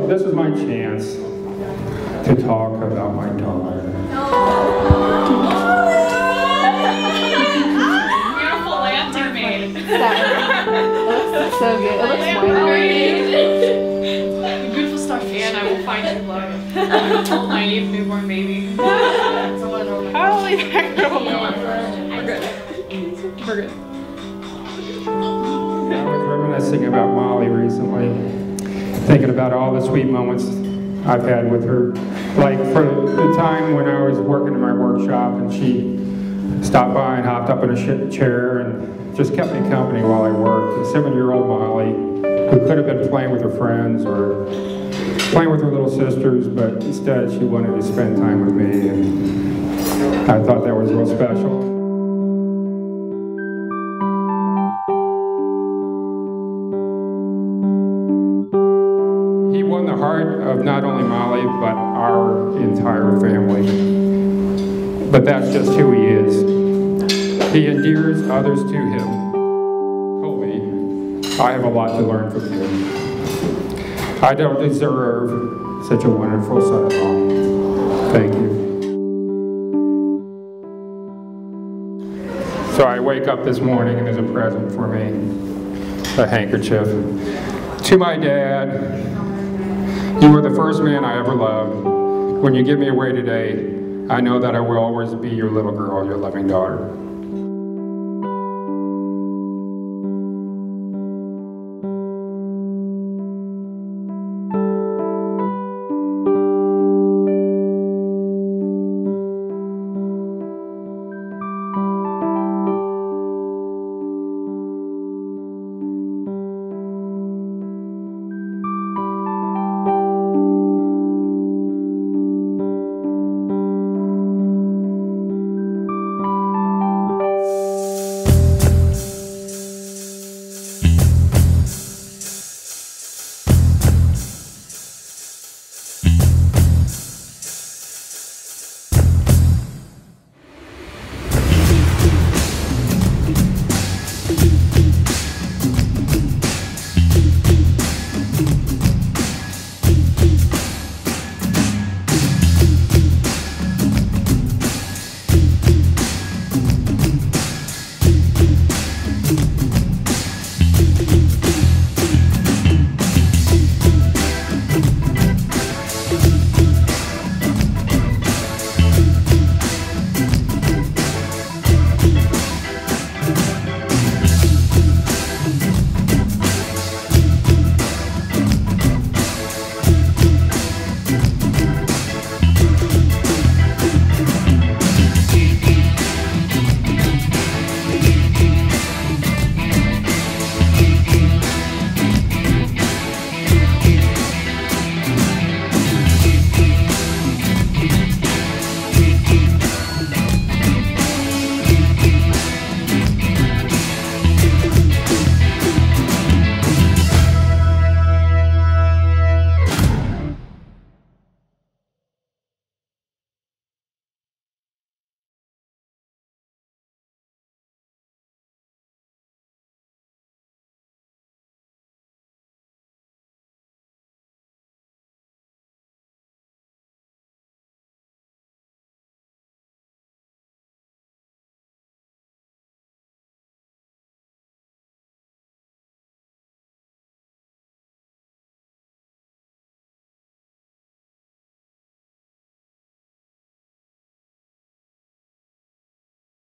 So this is my chance to talk about my daughter. Beautiful lantern made. It looks so good. It looks The beautiful star fan, I will find you love. My newborn baby. Holy heck, no. We're good. We're good. I was reminiscing about Molly recently, thinking about all the sweet moments I've had with her. Like for the time when I was working in my workshop and she stopped by and hopped up in a chair and just kept me company while I worked. The 7-year-old Molly, who could have been playing with her friends or playing with her little sisters, but instead she wanted to spend time with me, and I thought that was real special. He won the heart of not only Molly, but our entire family. But that's just who he is. He endears others to him. Colby, I have a lot to learn from you. I don't deserve such a wonderful son-in-law. Thank you. So I wake up this morning and there's a present for me, a handkerchief. To my dad, you were the first man I ever loved. When you give me away today, I know that I will always be your little girl, your loving daughter.